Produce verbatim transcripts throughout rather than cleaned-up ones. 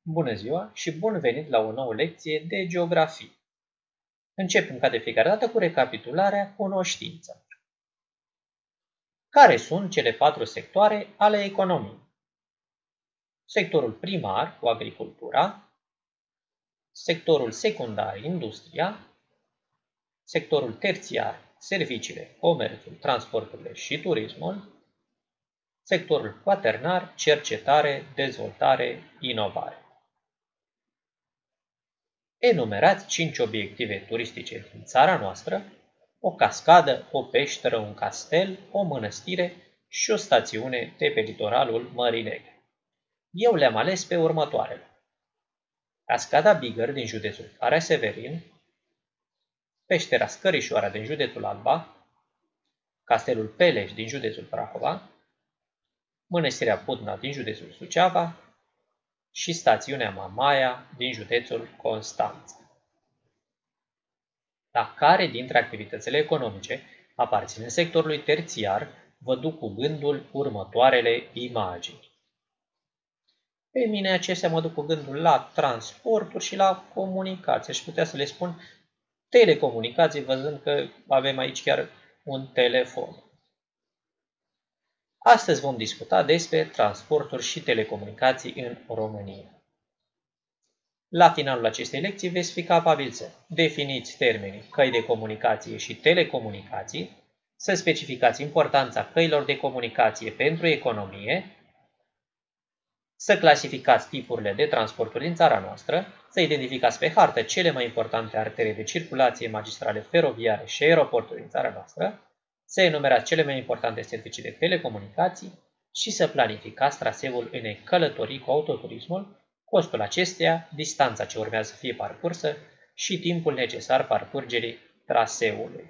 Bună ziua și bun venit la o nouă lecție de geografie. Începem ca de fiecare dată cu recapitularea cunoștințelor. Care sunt cele patru sectoare ale economiei? Sectorul primar, cu agricultura, sectorul secundar, industria, sectorul terțiar, serviciile, comerțul, transporturile și turismul, sectorul quaternar, cercetare, dezvoltare, inovare. Enumerați cinci obiective turistice din țara noastră, o cascadă, o peșteră, un castel, o mănăstire și o stațiune de pe litoralul Mării Negre. Eu le-am ales pe următoarele. Cascada Bigăr din județul Caraseverin, peștera Scărișoara din județul Alba, castelul Peleș din județul Prahova, mănăstirea Putna din județul Suceava și stațiunea Mamaia din județul Constanța. La care dintre activitățile economice aparțin sectorului terțiar, vă duc cu gândul următoarele imagini. Pe mine acestea mă duc cu gândul la transporturi și la comunicații. Aș putea să le spun telecomunicații, văzând că avem aici chiar un telefon. Astăzi vom discuta despre transporturi și telecomunicații în România. La finalul acestei lecții veți fi capabili să definiți termenii căi de comunicație și telecomunicații, să specificați importanța căilor de comunicație pentru economie, să clasificați tipurile de transporturi din țara noastră, să identificați pe hartă cele mai importante artere de circulație magistrale feroviare și aeroporturi din țara noastră, să enumerați cele mai importante servicii de telecomunicații și să planificați traseul unei călătorii cu autoturismul, costul acesteia, distanța ce urmează să fie parcursă și timpul necesar parcurgerii traseului.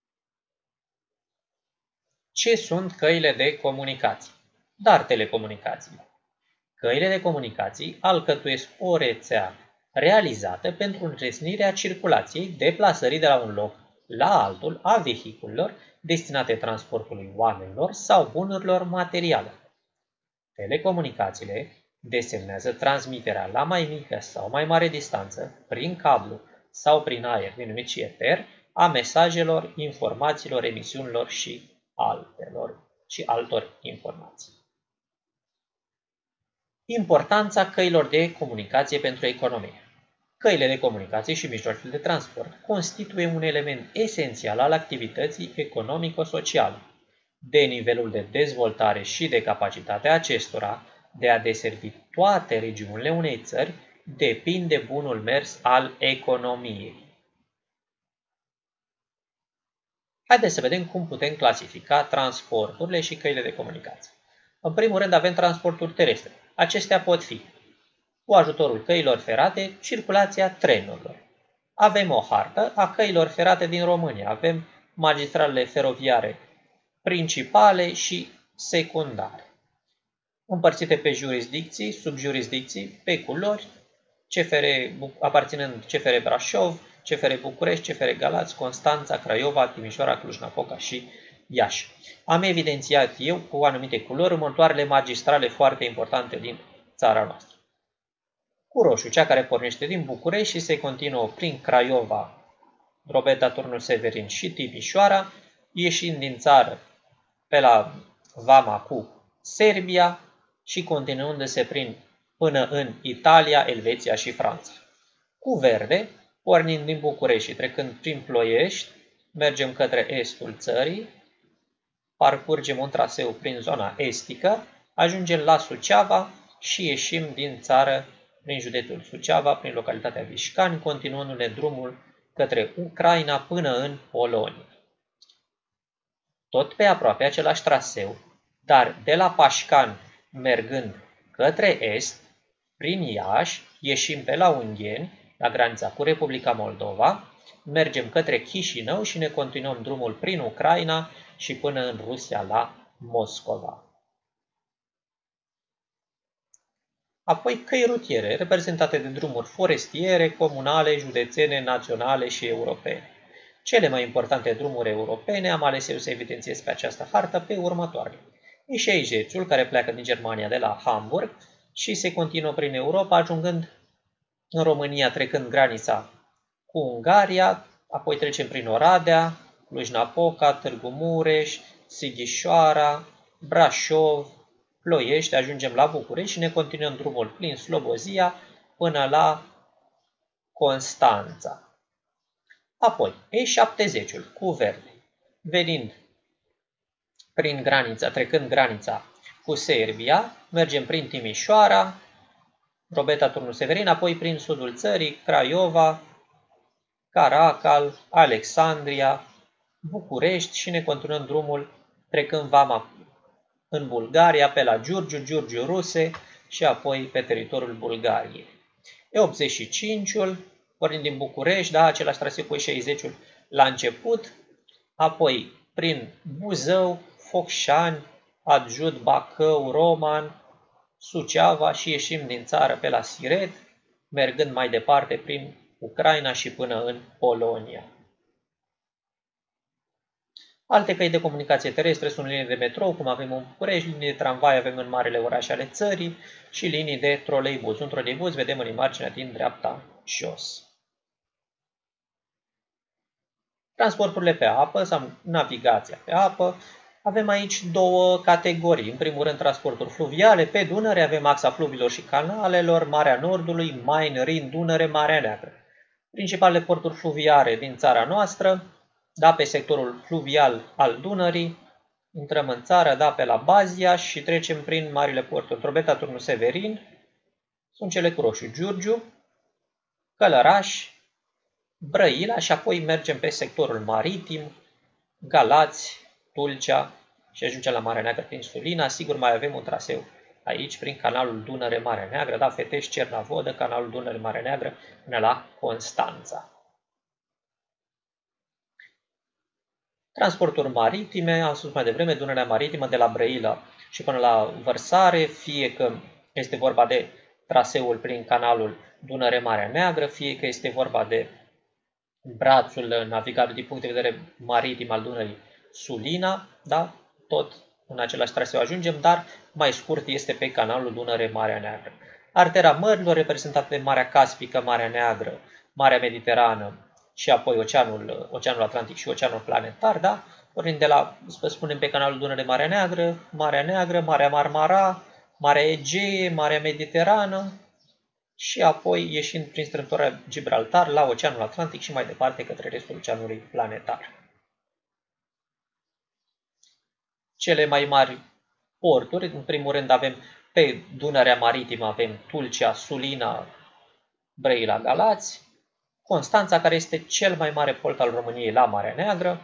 Ce sunt căile de comunicații? Dar telecomunicații. Căile de comunicații alcătuiesc o rețea realizată pentru înlesnirea circulației, deplasării de la un loc la altul a vehiculelor destinate transportului oamenilor sau bunurilor materiale. Telecomunicațiile desemnează transmiterea la mai mică sau mai mare distanță, prin cablu sau prin aer, denumit și eter, a mesajelor, informațiilor, emisiunilor și altelor și altor informații. Importanța căilor de comunicație pentru economie. Căile de comunicație și mijloacele de transport constituie un element esențial al activității economico-sociale. De nivelul de dezvoltare și de capacitatea acestora de a deservi toate regiunile unei țări depinde bunul mers al economiei. Haideți să vedem cum putem clasifica transporturile și căile de comunicație. În primul rând avem transporturi terestre. Acestea pot fi, cu ajutorul căilor ferate, circulația trenurilor. Avem o hartă a căilor ferate din România. Avem magistralele feroviare principale și secundare, împărțite pe jurisdicții, subjurisdicții, pe culori, C F R, aparținând C F R Brașov, C F R București, C F R Galați, Constanța, Craiova, Timișoara, Cluj-Napoca și Iași. Am evidențiat eu cu anumite culori următoarele magistrale foarte importante din țara noastră. Cu roșu, cea care pornește din București și se continuă prin Craiova, Drobeta, Turnul Severin și Timișoara, ieșind din țară pe la vama cu Serbia și continuându-se prin până în Italia, Elveția și Franța. Cu verde, pornind din București și trecând prin Ploiești, mergem către estul țării, parcurgem un traseu prin zona estică, ajungem la Suceava și ieșim din țară prin județul Suceava, prin localitatea Vișcani, continuându-ne drumul către Ucraina până în Polonia. Tot pe aproape același traseu, dar de la Pașcan mergând către est, prin Iași, ieșim pe la Ungheni, la granița cu Republica Moldova, mergem către Chișinău și ne continuăm drumul prin Ucraina și până în Rusia, la Moscova. Apoi căi rutiere, reprezentate de drumuri forestiere, comunale, județene, naționale și europene. Cele mai importante drumuri europene am ales eu să evidențiez pe această hartă pe următoarele. Ișeijețul, care pleacă din Germania de la Hamburg și se continuă prin Europa, ajungând în România, trecând granița cu Ungaria, apoi trecem prin Oradea, Cluj-Napoca, Târgu Mureș, Sighișoara, Brașov, Ploiești, ajungem la București și ne continuăm drumul prin Slobozia până la Constanța. Apoi, E șaptezeci-ul cu verde, venind prin granița, trecând granița cu Serbia, mergem prin Timișoara, Drobeta, Turnul Severin, apoi prin sudul țării, Craiova, Caracal, Alexandria, București și ne continuăm drumul trecând vama în Bulgaria, pe la Giurgiu, Giurgiu Ruse și apoi pe teritoriul Bulgariei. E optzeci și cinci-ul, pornind din București, da, același traseu cu E șaizeci-ul la început, apoi prin Buzău, Focșani, Adjut, Bacău, Roman, Suceava și ieșim din țară pe la Siret, mergând mai departe prin Ucraina și până în Polonia. Alte căi de comunicație terestre sunt linii de metrou, cum avem în București, linii de tramvai avem în marele orașe ale țării și linii de troleibuz. Un troleibuz vedem în imaginea din dreapta jos. Transporturile pe apă sau navigația pe apă. Avem aici două categorii. În primul rând, transporturi fluviale. Pe Dunăre avem axa fluvilor și canalelor, Marea Nordului, Main, Rin, Dunăre, Marea Neagră. Principalele porturi fluviale din țara noastră, da, pe sectorul fluvial al Dunării, intrăm în țară, da, pe la Bazia și trecem prin marile porturi. Drobeta, Turnul Severin, sunt cele cu roșu, Giurgiu, Călăraș, Brăila și apoi mergem pe sectorul maritim, Galați, Tulcea și ajungem la Marea Neagră prin Sulina. Sigur, mai avem un traseu aici prin canalul Dunăre-Marea Neagră, da, Fetești-Cernavodă, canalul Dunăre-Marea Neagră până la Constanța. Transporturi maritime, am spus mai devreme, Dunărea Maritimă de la Brăila și până la Vărsare, fie că este vorba de traseul prin canalul Dunăre-Marea Neagră, fie că este vorba de brațul navigabil din punct de vedere maritim al Dunării, Sulina, da? Tot în același traseu ajungem, dar mai scurt este pe canalul Dunăre-Marea Neagră. Artera mărilor reprezentată de Marea Caspică, Marea Neagră, Marea Mediterană și apoi Oceanul, Oceanul Atlantic și Oceanul Planetar, da? Pornind de la, să spunem, pe canalul Dunăre-Marea Neagră, Marea Neagră, Marea Marmara, Marea Egee, Marea Mediterană și apoi ieșind prin strâmtoarea Gibraltar la Oceanul Atlantic și mai departe către restul Oceanului Planetar. Cele mai mari porturi, în primul rând avem pe Dunărea Maritimă, avem Tulcea, Sulina, Brăila, Galați, Constanța, care este cel mai mare port al României la Marea Neagră,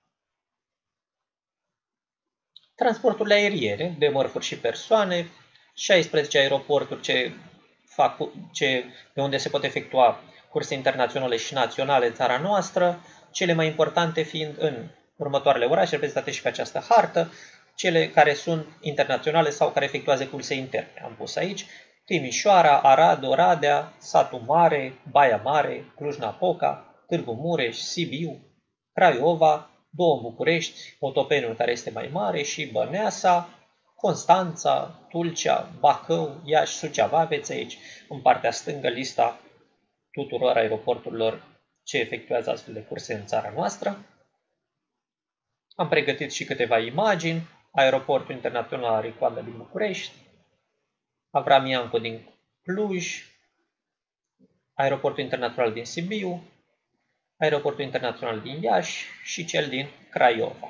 transporturile aeriene de mărfuri și persoane, șaisprezece aeroporturi ce fac, ce, de unde se pot efectua curse internaționale și naționale în țara noastră, cele mai importante fiind în următoarele orașe reprezentate și pe această hartă, cele care sunt internaționale sau care efectuează curse interne. Am pus aici Timișoara, Arad, Oradea, Satu Mare, Baia Mare, Cluj-Napoca, Târgu Mureș, Sibiu, Craiova, două București, Otopeniul care este mai mare și Băneasa, Constanța, Tulcea, Bacău, Iași, Suceava. Aveți aici în partea stângă lista tuturor aeroporturilor ce efectuează astfel de curse în țara noastră. Am pregătit și câteva imagini. Aeroportul Internațional Aricoandă din București, Avram Iancu din Cluj, Aeroportul Internațional din Sibiu, Aeroportul Internațional din Iași și cel din Craiova.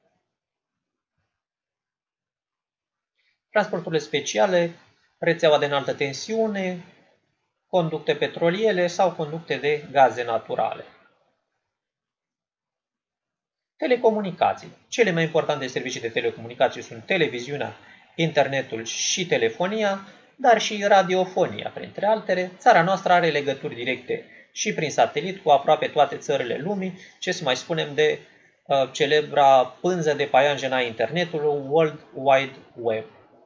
Transporturile speciale, rețeaua de înaltă tensiune, conducte petroliere sau conducte de gaze naturale. Telecomunicații. Cele mai importante servicii de telecomunicații sunt televiziunea, internetul și telefonia, dar și radiofonia, printre altele. Țara noastră are legături directe și prin satelit cu aproape toate țările lumii, ce să mai spunem de uh, celebra pânză de paianjen a internetului, World Wide Web.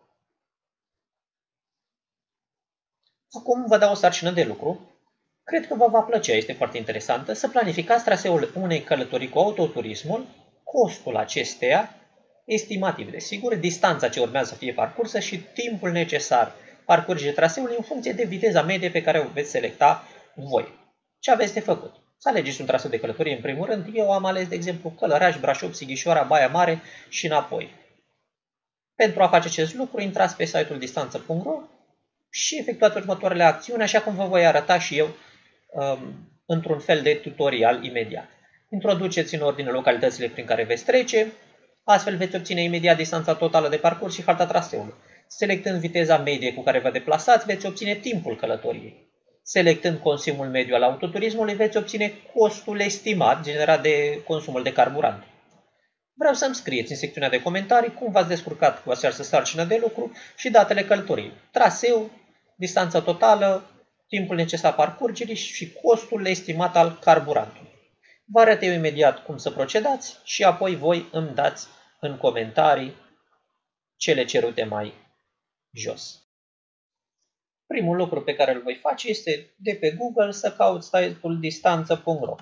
Acum vă dau o sarcină de lucru. Cred că vă va plăcea, este foarte interesantă, să planificați traseul unei călătorii cu autoturismul, costul acesteia, estimativ desigur, distanța ce urmează să fie parcursă și timpul necesar parcurgerea traseului în funcție de viteza medie pe care o veți selecta voi. Ce aveți de făcut? Să alegeți un traseu de călătorie în primul rând. Eu am ales, de exemplu, Călăraș, Brașov, Sighișoara, Baia Mare și înapoi. Pentru a face acest lucru, intrați pe site-ul distanță punct ro și efectuați următoarele acțiuni, așa cum vă voi arăta și eu um, într-un fel de tutorial imediat. Introduceți în ordine localitățile prin care veți trece, astfel veți obține imediat distanța totală de parcurs și harta traseului. Selectând viteza medie cu care vă deplasați, veți obține timpul călătoriei. Selectând consumul mediu al autoturismului, veți obține costul estimat generat de consumul de carburant. Vreau să-mi scrieți în secțiunea de comentarii cum v-ați descurcat cu această sarcină de lucru și datele călătoriei. Traseu, distanța totală, timpul necesar parcurgerii și costul estimat al carburantului. Vă arăt eu imediat cum să procedați și apoi voi îmi dați în comentarii cele cerute mai jos. Primul lucru pe care îl voi face este de pe Google să caut site-ul distanță punct ro.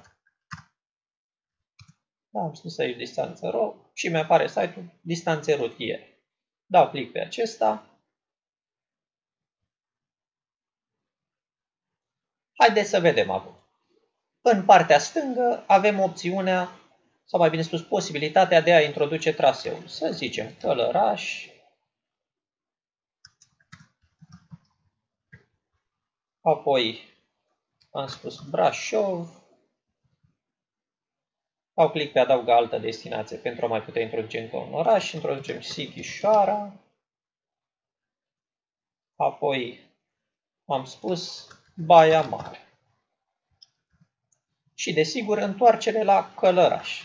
Da, am scris aici distanță ro și mi-apare site-ul distanțe rutiere. Dau click pe acesta. Haideți să vedem acum. În partea stângă avem opțiunea, sau mai bine spus posibilitatea de a introduce traseul. Să zicem Călăraș, apoi am spus Brașov, dau click pe adauga altă destinație pentru a mai putea introduce încă un oraș, introducem Sighișoara, apoi am spus Baia Mare. Și desigur întoarcere la Călăraș.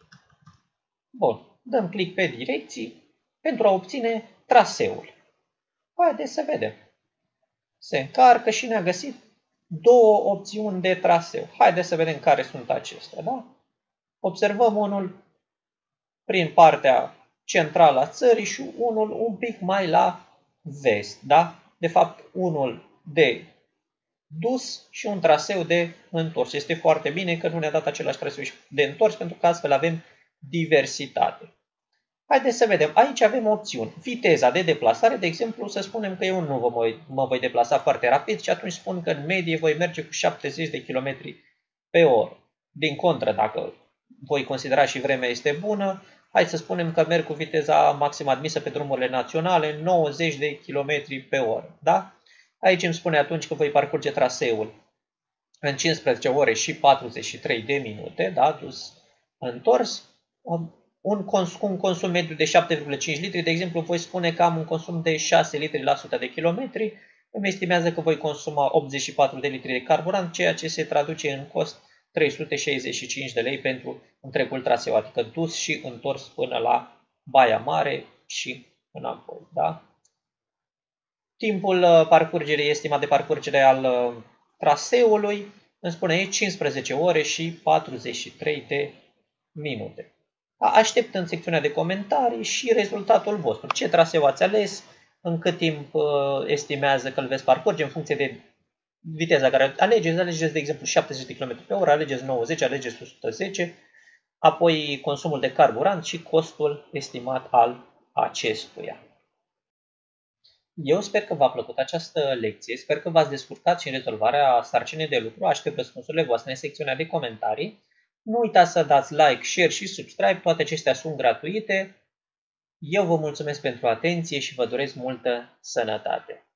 Bun, dăm click pe direcții pentru a obține traseul. Haideți să vedem. Se încarcă și ne-a găsit două opțiuni de traseu. Haideți să vedem care sunt acestea, da? Observăm unul prin partea centrală a țării și unul un pic mai la vest, da? De fapt, unul de dus și un traseu de întors. Este foarte bine că nu ne-a dat același traseu de întors, pentru că astfel avem diversitate. Haideți să vedem. Aici avem opțiuni. Viteza de deplasare, de exemplu, să spunem că eu nu vă voi, mă voi deplasa foarte rapid și atunci spun că în medie voi merge cu șaptezeci de kilometri pe oră. Din contră, dacă voi considera și vremea este bună, hai să spunem că merg cu viteza maximă admisă pe drumurile naționale, nouăzeci de kilometri pe oră. Da? Aici îmi spune atunci că voi parcurge traseul în cincisprezece ore și patruzeci și trei de minute, da? Dus întors. Un consum, un consum mediu de șapte virgulă cinci litri, de exemplu, voi spune că am un consum de șase litri la sută de kilometri, îmi estimează că voi consuma optzeci și patru de litri de carburant, ceea ce se traduce în cost trei sute șaizeci și cinci de lei pentru întregul traseu, adică dus și întors până la Baia Mare și înapoi. Da? Timpul parcurgerii, estimat de parcurgere al traseului, îmi spune aici cincisprezece ore și patruzeci și trei de minute. Aștept în secțiunea de comentarii și rezultatul vostru. Ce traseu ați ales, în cât timp estimează că îl veți parcurge în funcție de viteza care alegeți. Alegeți, de exemplu, șaptezeci de kilometri pe oră, alegeți nouăzeci, alegeți o sută zece, apoi consumul de carburant și costul estimat al acestuia. Eu sper că v-a plăcut această lecție, sper că v-ați descurcat și în rezolvarea sarcinii de lucru. Aștept răspunsurile voastre în secțiunea de comentarii. Nu uitați să dați like, share și subscribe, toate acestea sunt gratuite. Eu vă mulțumesc pentru atenție și vă doresc multă sănătate!